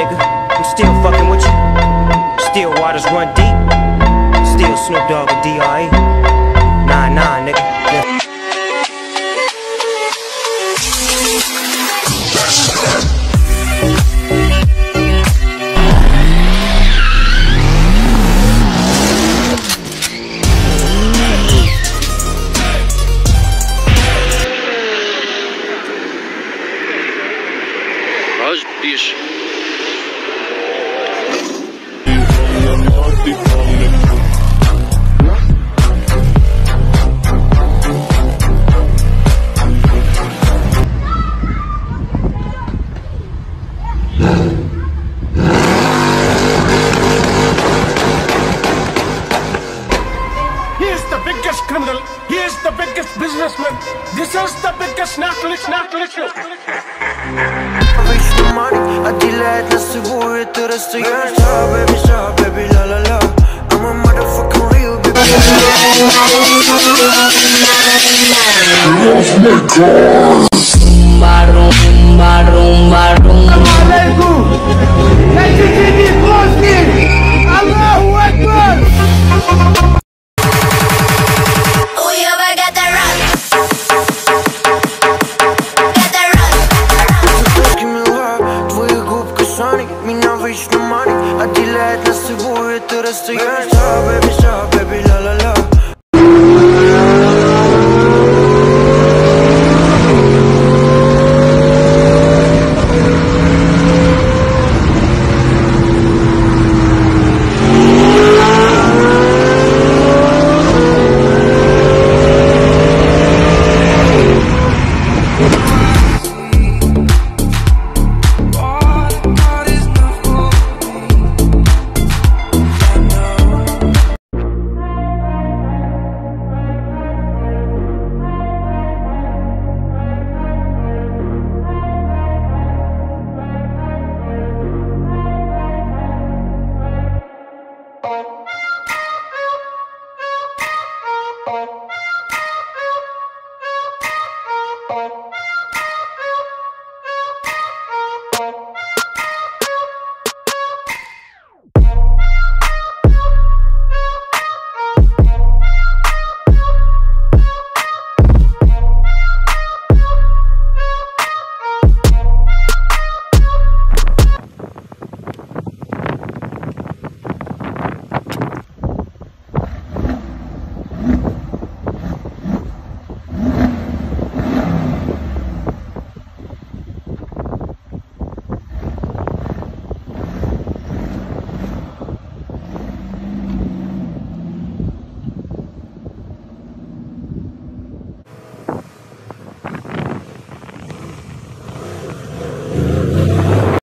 nigga, I'm still fucking with you. Still waters run deep. Still Snoop Dogg and D.R.E. Nah, nigga. Yeah. Bir. He is the biggest criminal. He is the biggest businessman. This is the biggest narcotic. I delay nasıl bu yeterse ya Stop baby la la la I'm a motherfucking real baby. Off my car. Allahu Ekber. Меня вечно манит, а делает нас всего это расстояние. Stop baby la la la